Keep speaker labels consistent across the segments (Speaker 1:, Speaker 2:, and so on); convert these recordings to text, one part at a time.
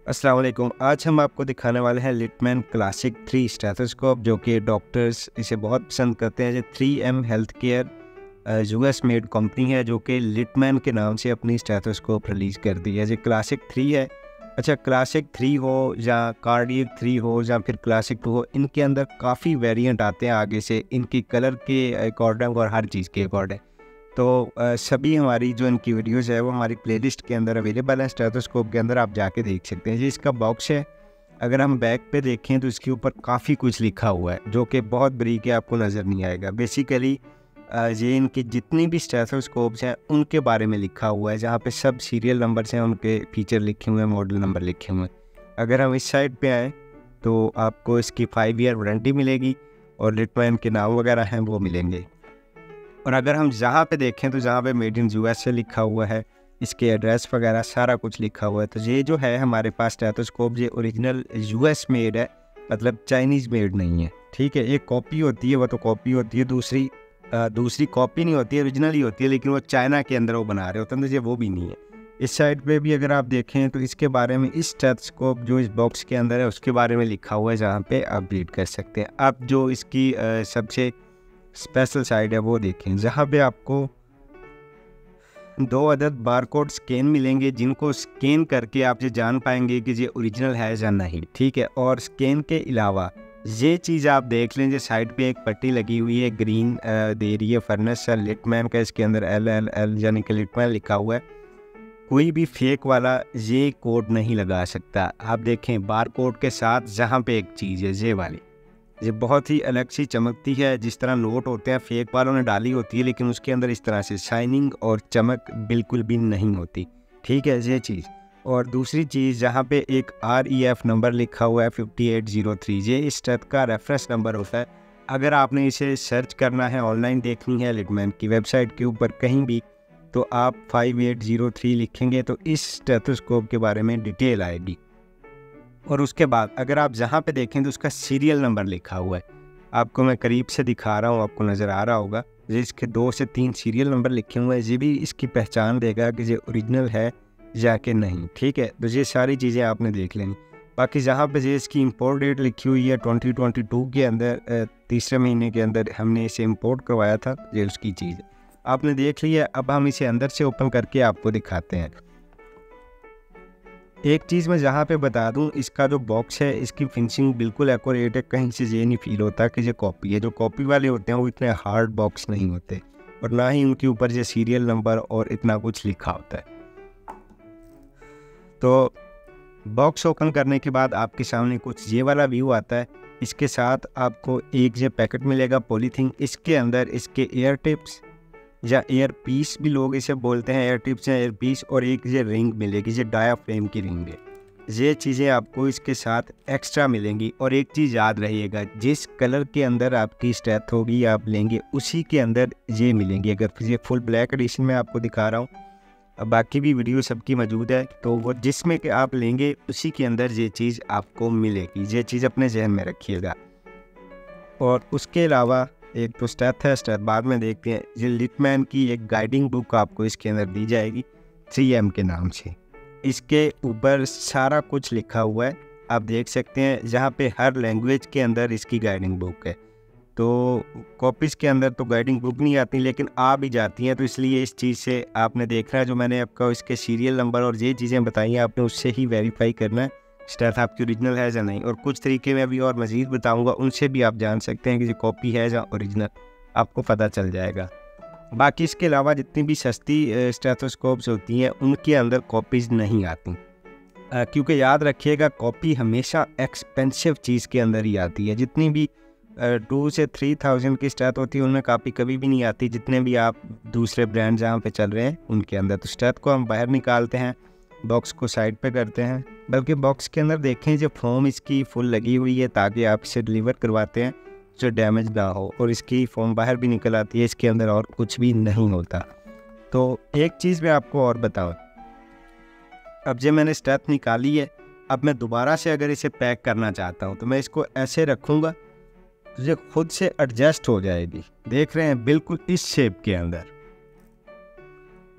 Speaker 1: अस्सलाम वालेकुम। आज हम आपको दिखाने वाले हैं लिटमैन क्लासिक 3 स्टेथोस्कोप, जो कि डॉक्टर्स इसे बहुत पसंद करते हैं। ये 3M health care US made company है, जो कि लिटमैन के नाम से अपनी स्टेथोस्कोप रिलीज़ कर दी है। ये क्लासिक 3 है। अच्छा, क्लासिक 3 हो या कार्डियक 3 हो या फिर क्लासिक 2 हो, इनके अंदर काफ़ी वेरिएंट आते हैं आगे से, इनकी कलर के अकॉर्डिंग और हर चीज़ के अकॉर्डिंग। तो सभी हमारी जो इनकी वीडियोस है वो हमारी प्लेलिस्ट के अंदर अवेलेबल है। स्टेथोस्कोप के अंदर आप जाके देख सकते हैं। जी, इसका बॉक्स है। अगर हम बैक पे देखें तो इसके ऊपर काफ़ी कुछ लिखा हुआ है, जो कि बहुत बारीक है, आपको नज़र नहीं आएगा। बेसिकली ये इनकी जितनी भी स्टेथोस्कोप्स हैं उनके बारे में लिखा हुआ है, जहाँ पे सब सीरियल नंबर्स हैं, उनके फीचर लिखे हुए हैं, मॉडल नंबर लिखे हुए हैं। अगर हम इस साइड पे आएँ तो आपको इसकी 5 ईयर वारंटी मिलेगी और लिटमैन के नाम वगैरह हैं वो मिलेंगे। और अगर हम जहाँ पे देखें तो जहाँ पे मेड इन यूएसए लिखा हुआ है, इसके एड्रेस वगैरह सारा कुछ लिखा हुआ है। तो ये जो है हमारे पास स्टेथोस्कोप, ये ओरिजिनल यूएस मेड है, मतलब चाइनीज़ मेड नहीं है। ठीक है, एक कॉपी होती है, वो तो कॉपी होती है, दूसरी कॉपी नहीं होती है, ओरिजिनल ही होती है, लेकिन वो चाइना के अंदर वो बना रहे होते हैं, तो ये वो भी नहीं है। इस साइड पे भी अगर आप देखें तो इसके बारे में, इस स्टेथोस्कोप जो इस बॉक्स के अंदर है उसके बारे में लिखा हुआ है, जहाँ पे आप रीड कर सकते हैं। अब जो इसकी सबसे स्पेशल साइड है वो देखें, जहाँ पे आपको 2 अदद बारकोड स्कैन मिलेंगे, जिनको स्कैन करके आप ये जान पाएंगे कि ये ओरिजिनल है या नहीं। ठीक है, और स्कैन के अलावा ये चीज़ आप देख लें, जो साइड पे एक पट्टी लगी हुई है ग्रीन दे रही है फर्नेस लिटमैन का, इसके अंदर LLL यानी कि लिटमैन लिखा हुआ है। कोई भी फेक वाला ये कोड नहीं लगा सकता। आप देखें बारकोड के साथ जहाँ पे एक चीज़ है ये वाली, ये बहुत ही अलग सी चमकती है। जिस तरह नोट होते हैं फेक वालों ने डाली होती है, लेकिन उसके अंदर इस तरह से शाइनिंग और चमक बिल्कुल भी नहीं होती। ठीक है, ये चीज़। और दूसरी चीज़, जहाँ पे एक REF नंबर लिखा हुआ है 5803, ये इस स्टेथ का रेफरेंस नंबर होता है। अगर आपने इसे सर्च करना है, ऑनलाइन देखनी है लिटमैन की वेबसाइट के ऊपर कहीं भी, तो आप 5803 लिखेंगे तो इस स्टेथोस्कोप के बारे में डिटेल आएगी। और उसके बाद अगर आप जहाँ पे देखें तो उसका सीरियल नंबर लिखा हुआ है। आपको मैं करीब से दिखा रहा हूँ, आपको नज़र आ रहा होगा। ये इसके 2 से 3 सीरियल नंबर लिखे हुए हैं। ये भी इसकी पहचान देगा कि ये ओरिजिनल है या कि नहीं। ठीक है, तो ये सारी चीज़ें आपने देख लेनी। बाकी जहाँ पे ये इसकी इम्पोर्ट डेट लिखी हुई है 2022 के अंदर, तीसरे महीने के अंदर हमने इसे इम्पोर्ट करवाया था, ये उसकी चीज़ आपने देख ली है। अब हम इसे अंदर से ओपन करके आपको दिखाते हैं। एक चीज़ मैं जहाँ पे बता दूँ, इसका जो बॉक्स है इसकी फिनिशिंग बिल्कुल एक्यूरेट है, कहीं से ये नहीं फील होता कि ये कॉपी है। जो कॉपी वाले होते हैं वो इतने हार्ड बॉक्स नहीं होते, और ना ही उनके ऊपर ये सीरियल नंबर और इतना कुछ लिखा होता है। तो बॉक्स ओपन करने के बाद आपके सामने कुछ ये वाला व्यू आता है। इसके साथ आपको एक ये पैकेट मिलेगा पॉलीथीन, इसके अंदर इसके एयर टिप्स या एयर पीस भी लोग इसे बोलते हैं, एयर टिप्स या एयर पीस, और एक ये रिंग मिलेगी, ये डायाफ्रेम की रिंग है। ये चीज़ें आपको इसके साथ एक्स्ट्रा मिलेंगी। और एक चीज़ याद रहिएगा, जिस कलर के अंदर आपकी स्टेथ होगी आप लेंगे, उसी के अंदर ये मिलेंगी। अगर ये फुल ब्लैक एडिशन में आपको दिखा रहा हूँ, अब बाकी भी वीडियो सबकी मौजूद है, तो वो जिसमें कि आप लेंगे उसी के अंदर ये चीज़ आपको मिलेगी। ये चीज़ अपने जहन में रखिएगा। और उसके अलावा एक तो स्टेथ है, स्टेथ बाद में देखते हैं। ये लिटमैन की एक गाइडिंग बुक आपको इसके अंदर दी जाएगी 3M के नाम से। इसके ऊपर सारा कुछ लिखा हुआ है, आप देख सकते हैं, जहाँ पे हर लैंग्वेज के अंदर इसकी गाइडिंग बुक है। तो कॉपीज़ के अंदर तो गाइडिंग बुक नहीं आती, लेकिन आ भी जाती हैं, तो इसलिए इस चीज़ से आपने देखना है। जो मैंने आपको इसके सीरियल नंबर और ये चीज़ें बताई हैं, आपने उससे ही वेरीफाई करना है स्टेथ आपकी ओरिजिनल है या नहीं। और कुछ तरीके मैं अभी और मज़ीद बताऊंगा, उनसे भी आप जान सकते हैं कि ये कॉपी है या ओरिजिनल, आपको पता चल जाएगा। बाकी इसके अलावा जितनी भी सस्ती स्टेथोस्कोप्स होती हैं उनके अंदर कॉपीज़ नहीं आती, क्योंकि याद रखिएगा कॉपी हमेशा एक्सपेंसिव चीज़ के अंदर ही आती है। जितनी भी 2 से 3,000 की स्टेथ होती है उनमें कॉपी कभी भी नहीं आती, जितने भी आप दूसरे ब्रांड जहाँ पे चल रहे हैं उनके अंदर। तो स्टेथ को हम बाहर निकालते हैं, बॉक्स को साइड पे करते हैं। बल्कि बॉक्स के अंदर देखें, जो फोम इसकी फुल लगी हुई है, ताकि आप इसे डिलीवर करवाते हैं जो डैमेज ना हो। और इसकी फोम बाहर भी निकल आती है, इसके अंदर और कुछ भी नहीं होता। तो एक चीज़ मैं आपको और बताऊं, अब जो मैंने स्टेथ निकाली है, अब मैं दोबारा से अगर इसे पैक करना चाहता हूं तो मैं इसको ऐसे रखूँगा तो ये खुद से एडजस्ट हो जाएगी। देख रहे हैं, बिल्कुल इस शेप के अंदर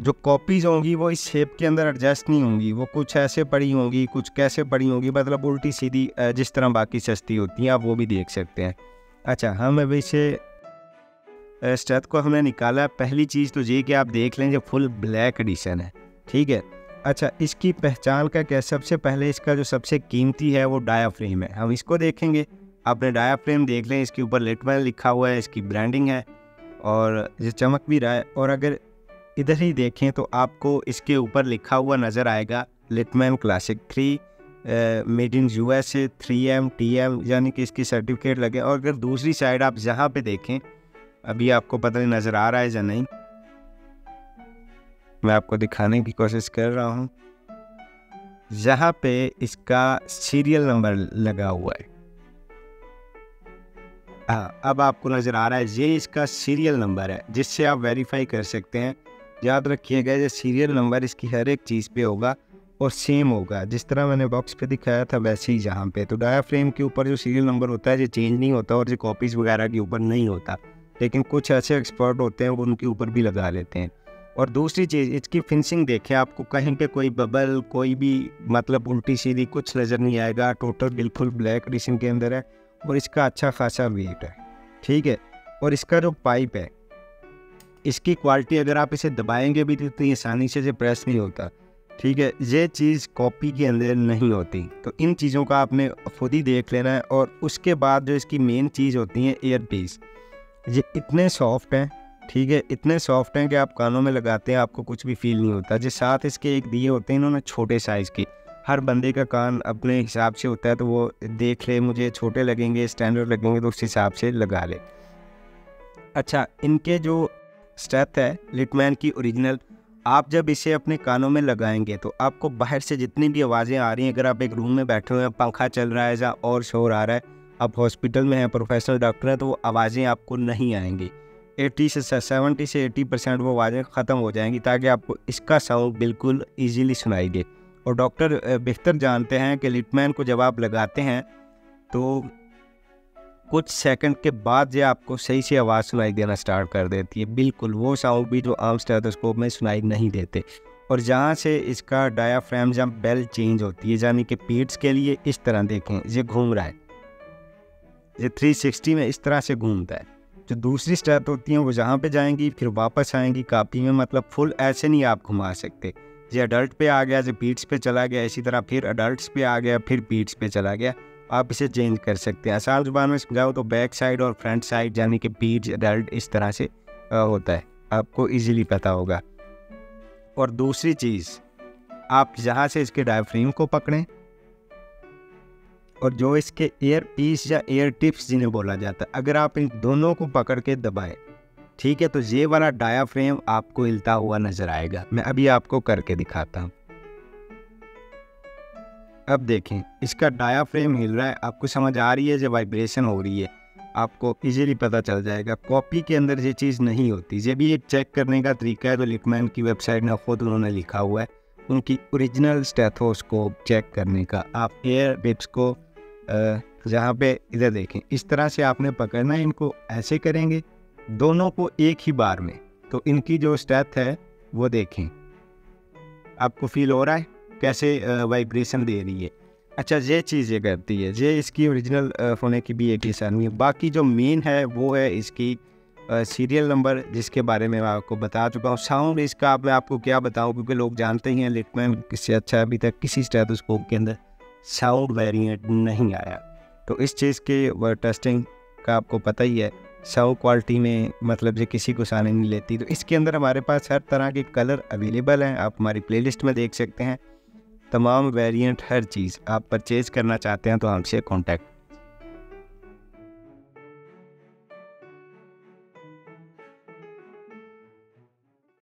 Speaker 1: जो कॉपीज़ होंगी वो इस शेप के अंदर एडजस्ट नहीं होंगी, वो कुछ ऐसे पड़ी होंगी, कुछ कैसे पड़ी होंगी, मतलब उल्टी सीधी, जिस तरह बाकी सस्ती होती हैं आप वो भी देख सकते हैं। अच्छा, हम अभी से स्टेथ को हमने निकाला। पहली चीज़ तो ये कि आप देख लें जो फुल ब्लैक एडिशन है, ठीक है। अच्छा, इसकी पहचान का क्या, सबसे पहले इसका जो सबसे कीमती है वो डायाफ्रेम है, हम इसको देखेंगे। आपने डायाफ्रेम देख लें, इसके ऊपर लिटमैन लिखा हुआ है, इसकी ब्रांडिंग है और ये चमक भी रहा है। और अगर इधर ही देखें तो आपको इसके ऊपर लिखा हुआ नज़र आएगा Littmann classic 3 made in USA 3M TM, यानी कि इसकी सर्टिफिकेट लगे। और अगर दूसरी साइड आप जहाँ पे देखें, अभी आपको पता नहीं नज़र आ रहा है या नहीं, मैं आपको दिखाने की कोशिश कर रहा हूँ, जहाँ पे इसका सीरियल नंबर लगा हुआ है। हाँ, अब आपको नज़र आ रहा है, ये इसका सीरियल नंबर है जिससे आप वेरीफाई कर सकते हैं। याद रखिएगा, ये सीरियल नंबर इसकी हर एक चीज़ पे होगा और सेम होगा, जिस तरह मैंने बॉक्स पे दिखाया था वैसे ही यहाँ पे। तो डायाफ्रेम के ऊपर जो सीरियल नंबर होता है ये चेंज नहीं होता और ये कॉपीज़ वगैरह के ऊपर नहीं होता, लेकिन कुछ ऐसे एक्सपर्ट होते हैं वो उनके ऊपर भी लगा लेते हैं। और दूसरी चीज़, इसकी फिनिशिंग देखें, आपको कहीं पे कोई बबल, कोई भी मतलब उल्टी सीधी कुछ नज़र नहीं आएगा। टोटल बिल्कुल ब्लैक एडिशन के अंदर है और इसका अच्छा खासा वेट है, ठीक है। और इसका जो पाइप है, इसकी क्वालिटी, अगर आप इसे दबाएंगे भी तो इतनी आसानी से प्रेस नहीं होता, ठीक है। ये चीज़ कॉपी के अंदर नहीं होती, तो इन चीज़ों का आपने खुद ही देख लेना है। और उसके बाद जो इसकी मेन चीज़ होती है ईयर पीस, ये इतने सॉफ्ट हैं, ठीक है, इतने सॉफ्ट हैं कि आप कानों में लगाते हैं आपको कुछ भी फील नहीं होता। जिस साथ इसके एक दिए होते हैं इन्होंने छोटे साइज़ की, हर बंदे का कान अपने हिसाब से होता है, तो वो देख ले मुझे छोटे लगेंगे, स्टैंडर्ड लगेंगे, तो उस हिसाब से लगा ले। अच्छा, इनके जो स्टेथ है लिटमैन की ओरिजिनल, आप जब इसे अपने कानों में लगाएंगे तो आपको बाहर से जितनी भी आवाज़ें आ रही हैं, अगर आप एक रूम में बैठे हुए हैं, पंखा चल रहा है या और शोर आ रहा है, आप हॉस्पिटल में हैं, प्रोफेशनल डॉक्टर हैं, तो वो आवाज़ें आपको नहीं आएंगी। 70 से 80% वो आवाज़ें ख़त्म हो जाएंगी, ताकि आपको इसका साउंड बिल्कुल ईजीली सुनाई दे। और डॉक्टर बेहतर जानते हैं कि लिटमैन को जब आप लगाते हैं तो कुछ सेकंड के बाद ये आपको सही से आवाज़ सुनाई देना स्टार्ट कर देती है, बिल्कुल वो साउंड भी जो आम स्टेथोस्कोप में सुनाई नहीं देते। और जहाँ से इसका डायाफ्राम जब बेल चेंज होती है, यानी कि बीट्स के लिए, इस तरह देखें ये घूम रहा है, ये 360 में इस तरह से घूमता है। जो दूसरी स्टेथ होती हैं वो जहाँ पे जाएंगी फिर वापस आएंगी कॉपी में, मतलब फुल ऐसे नहीं आप घुमा सकते। ये अडल्ट पे आ गया, जो बीट्स पे चला गया, इसी तरह फिर अडल्ट्स पे आ गया, फिर बीट्स पे चला गया, आप इसे चेंज कर सकते हैं। आसान जुबान में समझाओ तो बैक साइड और फ्रंट साइड, यानी कि बीट्स अडल्ट इस तरह से होता है, आपको इजीली पता होगा। और दूसरी चीज़, आप जहाँ से इसके डायफ्रेम को पकड़ें और जो इसके एयर पीस या एयर टिप्स जिन्हें बोला जाता है, अगर आप इन दोनों को पकड़ के दबाएं, ठीक है, तो ये वाला डायाफ्रेम आपको हिलता हुआ नज़र आएगा। मैं अभी आपको करके दिखाता हूँ। अब देखें, इसका डायाफ्रेम हिल रहा है, आपको समझ आ रही है, जब वाइब्रेशन हो रही है आपको इजीली पता चल जाएगा। कॉपी के अंदर ये चीज़ नहीं होती। ये भी एक चेक करने का तरीका है, तो लिटमैन की वेबसाइट में खुद उन्होंने लिखा हुआ है उनकी ओरिजिनल स्टेथोस्कोप चेक करने का। आप एयर टिप्स को जहाँ पे इधर देखें, इस तरह से आपने पकड़ना है, इनको ऐसे करेंगे दोनों को एक ही बार में, तो इनकी जो स्टेथ है वो देखें, आपको फील हो रहा है कैसे वाइब्रेशन दे रही है। अच्छा, ये चीज़ ये करती है, ये इसकी ओरिजिनल होने की भी एक निशानी है। बाकी जो मेन है वो है इसकी सीरियल नंबर, जिसके बारे में मैं आपको बता चुका हूँ। साउंड इसका मैं आपको क्या बताऊँ, क्योंकि लोग जानते ही हैं लिटमैन किससे अच्छा, अभी तक किसी स्टेथोस्कोप के अंदर साउंड वेरिएंट नहीं आया। तो इस चीज़ के टेस्टिंग का आपको पता ही है, साउंड क्वालिटी में मतलब ये किसी को साने नहीं लेती। तो इसके अंदर हमारे पास हर तरह के कलर अवेलेबल हैं, आप हमारी प्लेलिस्ट में देख सकते हैं। तमाम वेरिएंट, हर चीज़ आप परचेज़ करना चाहते हैं तो हमसे कॉन्टैक्ट